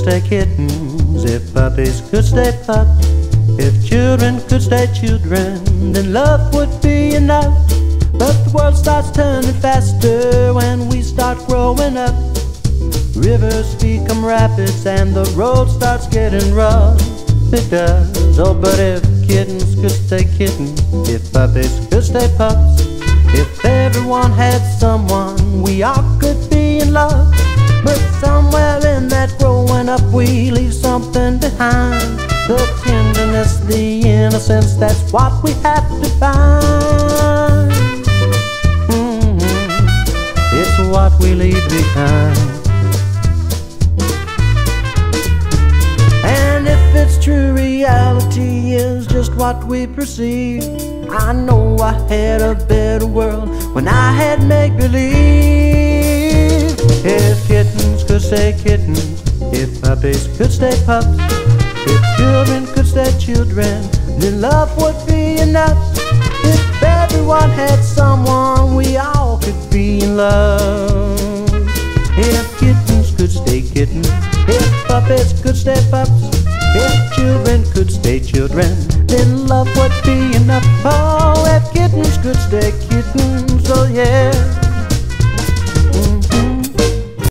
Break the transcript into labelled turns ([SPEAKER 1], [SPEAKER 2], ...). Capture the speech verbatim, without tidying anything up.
[SPEAKER 1] stay kittens, if puppies could stay pups, if children could stay children, then love would be enough. But the world starts turning faster when we start growing up. Rivers become rapids and the road starts getting rough. It does. Oh, but if kittens could stay kittens, if puppies could stay pups, if everyone had someone, we all could be in love. But somewhere in that growing up we leave something behind. The tenderness, the innocence, that's what we have to find. Mm-hmm. It's what we leave behind. And if it's true, reality is just what we perceive. I know I had a better world when I had make-believe. If kittens could stay kittens, if puppies could stay pups, if children could stay children, then love would be enough. If everyone had someone, we all could be in love. If kittens could stay kittens, if puppies could stay pups, if children could stay children, then love would be enough. Oh, if kittens could stay kittens, oh yeah.